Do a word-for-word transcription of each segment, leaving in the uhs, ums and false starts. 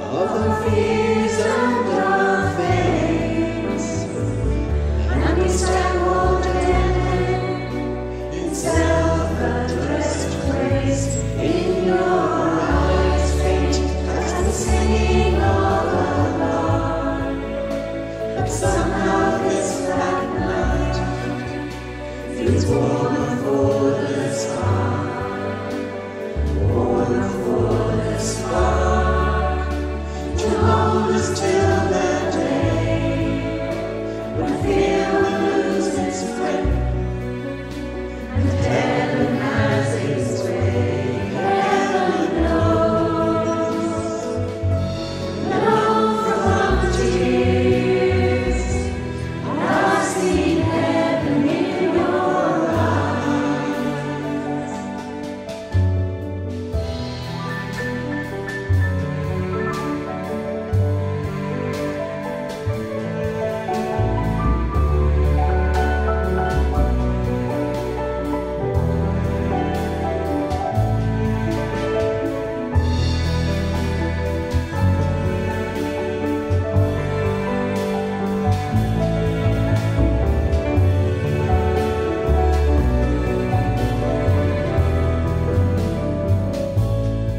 of the fears and our fates, and we stand all dead in self-addressed praise. In your eyes faint as the singing of a lark, but somehow this black night feels warmer for the spark, warmer for the spark, to hold us till that day when fear will lose its grip and heaven has its way. Heaven knows, know from tears, and I've seen heaven in your eyes.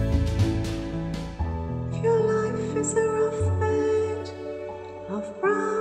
If your life is a rough bed of brown